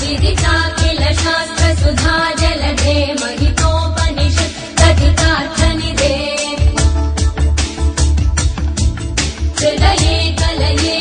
विदिताखिल शास्त्र सुधा जलधे महितोपनिषत् कथितार्थनिधे हृदये कलये